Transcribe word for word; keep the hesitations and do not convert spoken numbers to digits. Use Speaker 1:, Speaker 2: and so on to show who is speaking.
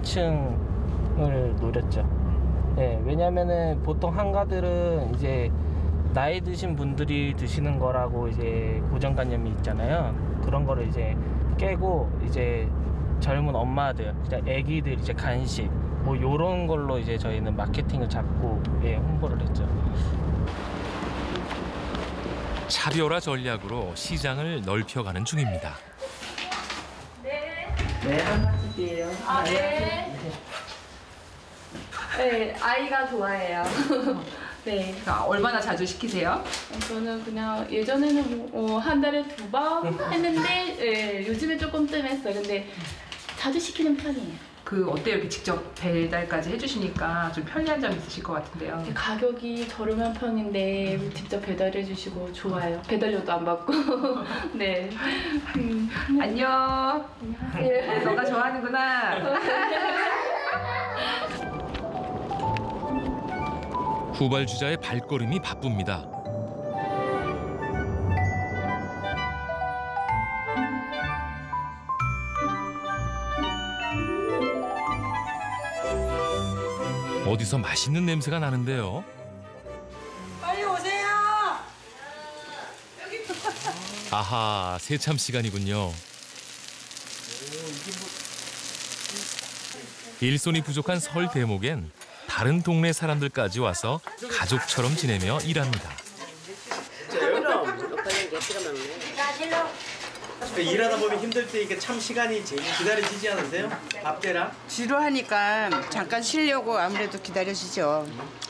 Speaker 1: 고령층을 노렸죠. 네, 왜냐면은 보통 한가들은 이제 나이 드신 분들이 드시는 거라고 이제 고정관념이 있잖아요. 그런 거를 이제 깨고 이제 젊은 엄마들, 이제 애기들 이제 간식 뭐 요런 걸로 이제 저희는 마케팅을 잡고 예, 홍보를 했죠.
Speaker 2: 차별화 전략으로 시장을 넓혀가는 중입니다.
Speaker 3: 네.
Speaker 1: 네, 한가지예요.
Speaker 3: 아, 네. 네, 아이가 좋아해요. 네.
Speaker 4: 아, 얼마나 자주 시키세요?
Speaker 3: 저는 그냥 예전에는 뭐, 어, 한 달에 두 번 했는데 예, 요즘에 조금 뜸했어요. 근데 자주 시키는 편이에요.
Speaker 4: 그 어때요? 이렇게 직접 배달까지 해주시니까 좀 편리한 점이 있으실 것 같은데요.
Speaker 3: 가격이 저렴한 편인데 직접 배달해 주시고 좋아요. 배달료도 안 받고. 네. 음.
Speaker 4: 안녕.
Speaker 3: 네.
Speaker 4: 너가 좋아하는구나.
Speaker 2: 후발주자의 발걸음이 바쁩니다. 어디서 맛있는 냄새가 나는데요.
Speaker 5: 빨리 오세요.
Speaker 2: 아하, 새참 시간이군요. 일손이 부족한 설 대목엔 다른 동네 사람들까지 와서 가족처럼 지내며 일합니다.
Speaker 6: 일하다 보면 힘들 때 이게 참 시간이 제일 기다려지지 않으세요? 밥 때랑?
Speaker 5: 지루하니까 잠깐 쉬려고 아무래도 기다려지죠.